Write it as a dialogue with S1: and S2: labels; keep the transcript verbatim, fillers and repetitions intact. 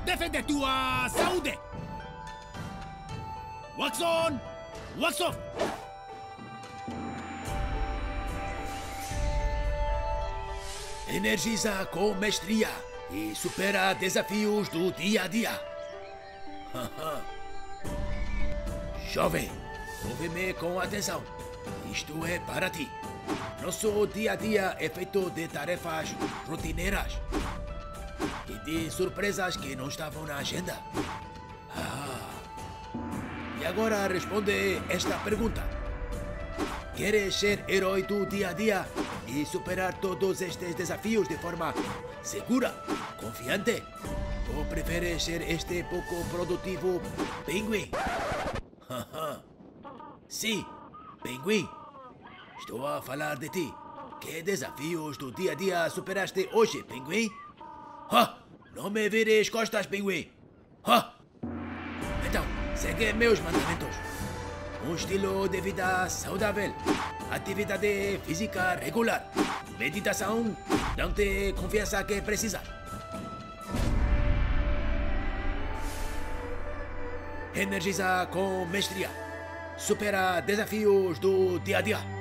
S1: defender tua saúde. Wax on, wax off. Energiza com mestria e supera desafios do dia a dia. Jovem, ouve-me com atenção. Isto é para ti. Nosso dia a dia é feito de tarefas rotineiras e de surpresas que não estavam na agenda. Ah. E agora responde esta pergunta. Queres ser herói do dia a dia e superar todos estes desafios de forma segura, confiante? Ou preferes ser este pouco produtivo pinguim? Sim, pinguim. Estou a falar de ti. Que desafios do dia a dia superaste hoje, pinguim? Ha! Não me vires costas, pinguim. Ha! Então, segue meus mandamentos. Um estilo de vida saudável, atividade física regular, meditação, dá-te confiança que precisas. Energiza com mestria, supera desafios do dia a dia.